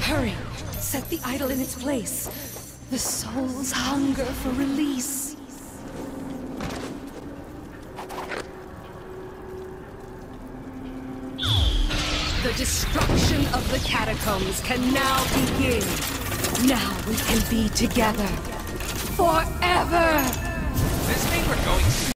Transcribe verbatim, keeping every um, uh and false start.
Hurry! Set the idol in its place. The soul's hunger for release. The destruction of the catacombs can now begin. Now we can be together. Forever! This mean we're going